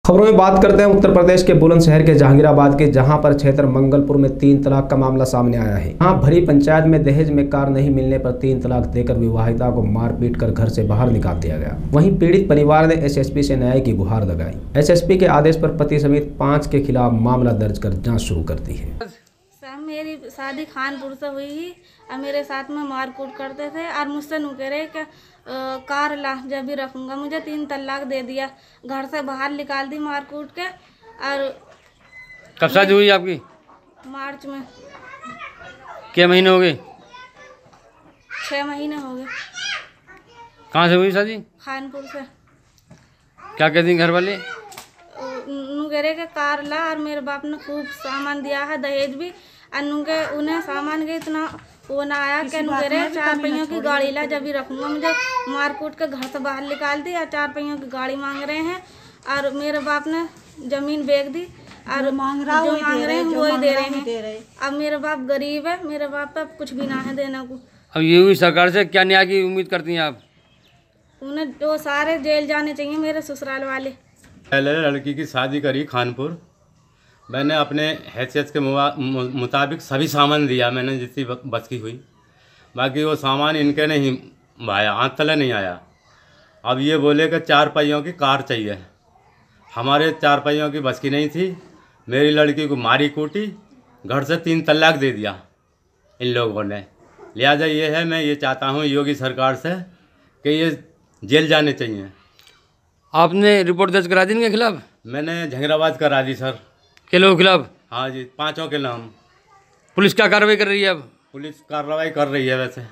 खबरों में बात करते हैं उत्तर प्रदेश के बुलंदशहर के जहांगीराबाद के, जहां पर क्षेत्र मंगलपुर में 3 तलाक का मामला सामने आया है। यहां भरी पंचायत में दहेज में कार नहीं मिलने पर 3 तलाक देकर विवाहिता को मारपीट कर घर से बाहर निकाल दिया गया। वहीं पीड़ित परिवार ने एसएसपी से न्याय की गुहार लगाई। एसएसपी के आदेश पर पति समेत 5 के खिलाफ मामला दर्ज कर जाँच शुरू कर दी है। मेरी शादी खानपुर से हुई ही और मेरे साथ में मारकूट करते थे और मुझसे नु कह रहे कि कार ला जब भी रखूंगा। मुझे 3 तलाक दे दिया, घर से बाहर निकाल दी मारकूट के। और कब शादी हुई आपकी? मार्च में। क्या महीने हो गए? 6 महीने हो गए। कहाँ से हुई शादी? खानपुर से। क्या कहती हैं घर वाले? नु कह रहे कि कार ला, और मेरे बाप ने खूब सामान दिया है, दहेज भी। और उन्हें सामान के इतना वो ना आया कि नु कह रहे 4 पहियों की गाड़ी ला जब भी रखूंगा। मुझे मारकूट के घर से बाहर निकाल दी और 4 पहियों की गाड़ी मांग रहे हैं। और मेरे बाप ने जमीन बेच दी और जो मांग रहे हैं वो ही दे रहे हैं। अब मेरे बाप गरीब है, मेरे बाप पे कुछ भी ना है देने को। अब ये हुई सरकार से क्या न्याय की उम्मीद करती हैं आप? उन्हें वो सारे जेल जाने चाहिए मेरे ससुराल वाले। पहले लड़की की शादी करी खानपुर। मैंने अपने हैसियत के मुताबिक सभी सामान दिया, मैंने जितनी बच की हुई। बाकी वो सामान इनके नहीं आया, हाथ तले नहीं आया। अब ये बोले कि 4 पहियों की कार चाहिए। हमारे 4 पहियों की बच की नहीं थी। मेरी लड़की को मारी कूटी, घर से 3 तलाक दे दिया इन लोगों ने। लिहाजा ये है, मैं ये चाहता हूँ योगी सरकार से कि ये जेल जाने चाहिए। आपने रिपोर्ट दर्ज करा दी इनके खिलाफ? मैंने जहांगीराबाद करा दी सर। के लोगों के खिलाफ? हाँ जी, 5 के नाम। पुलिस क्या कार्रवाई कर रही है अब? पुलिस कार्रवाई कर रही है वैसे।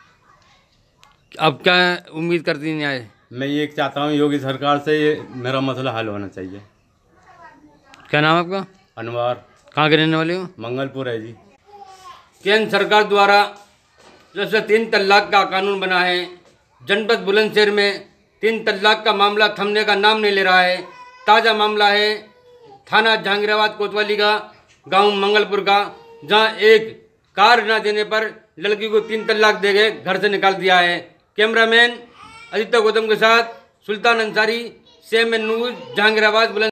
अब क्या उम्मीद करती हैं न्याय? मैं ये चाहता हूँ योगी सरकार से ये मेरा मसला हल होना चाहिए। क्या नाम है आपका? अनवर। कहाँ के रहने वाले हो? मंगलपुर है जी। केंद्र सरकार द्वारा जब से 3 तलाक का कानून बना है, जनपद बुलंदशहर में 3 तलाक का मामला थमने का नाम नहीं ले रहा है। ताज़ा मामला है थाना जहांगीराबाद कोतवाली का, गांव मंगलपुर का, जहां एक कार न देने पर लड़की को 3 तलाक दे गए, घर से निकाल दिया है। कैमरामैन आदित्य गौतम के साथ सुल्तान अंसारी, CMN न्यूज़, जहांगीराबाद बुलंद।